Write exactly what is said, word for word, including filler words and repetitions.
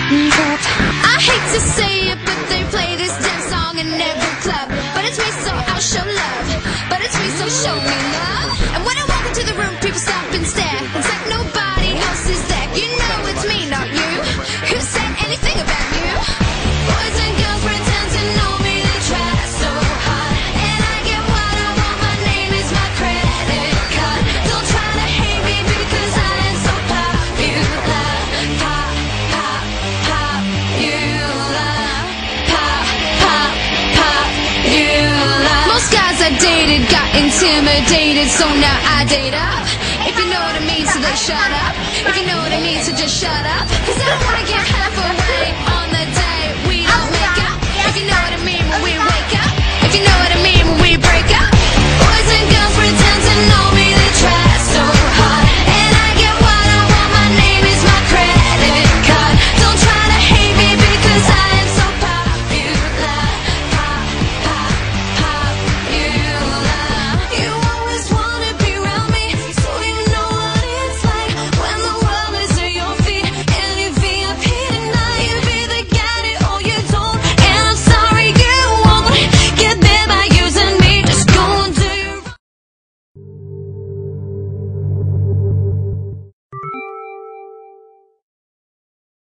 I hate to say it, but they play this damn song in every club. But it's me, so I'll show love. But it's me, so show me love. And when I walk into the room, people stop and stare. It's like nobody else is there. You know it's me, not you. Who said anything about you? Boys and girls pretend to know me, they try so hard. And I get what I want, my name is my credit card. Don't try to hate me because I am so popular. Pop, pop, popular. Pop, pop, popular. Most guys I dated got intimidated, so now I date up. If you know what I mean, so then shut up. If you know what I mean, so just shut up. Cause I don't wanna get